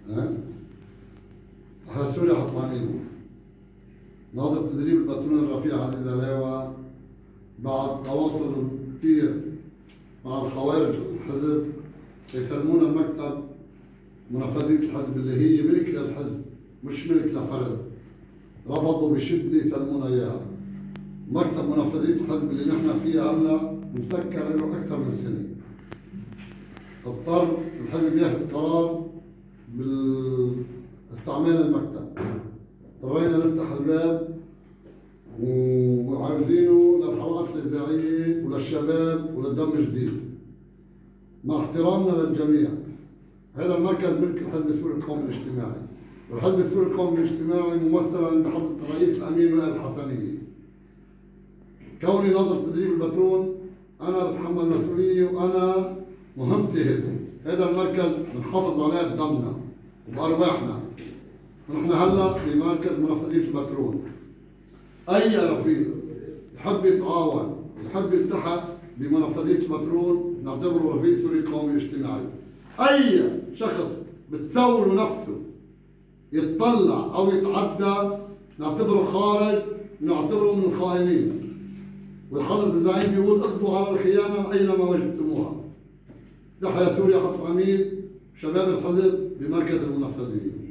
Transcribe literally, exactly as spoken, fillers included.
ها؟ أحد سوريا حط عميد ناظر تدريب البترول الرفيع عزيز علاوة بعد تواصل كثير مع الخوارج الحزب يسلمونا المكتب منفذية الحزب اللي هي ملك للحزب مش ملك لفرد، رفضوا بشدة يسلمونا إياها. مكتب منفذية الحزب اللي نحن فيها هلا مسكر له أكثر من سنة. اضطر الحزب ياخذ قرار باستعمال المكتب. اضطرينا نفتح الباب وعاوزينه للحلقات الإذاعية وللشباب وللدم الجديد. مع احترامنا للجميع، هذا المركز ملك الحزب السوري القومي الاجتماعي، والحزب السوري القومي الاجتماعي ممثلا بحضرة الرئيس الأمين وائل الحسنية. كوني ناظر تدريب البترول أنا بتحمل مسؤولية وأنا مهمتي هذه، هذا المركز بنحافظ عليه بدمنا وبأرواحنا. ونحن هلا بمركز منفذية البترول. أي رفيق يحب يتعاون يحب يلتحق بمنفذية البترول نعتبره رفيق سوري قومي اجتماعي. أي شخص بتسول نفسه يتطلع أو يتعدى نعتبره خارج، نعتبره من الخائنين. والحضرة الزعيم بيقول اقضوا على الخيانة أينما وجدتموها. تحيا سوريا خط عميد شباب الحزب بمركز المنفذية.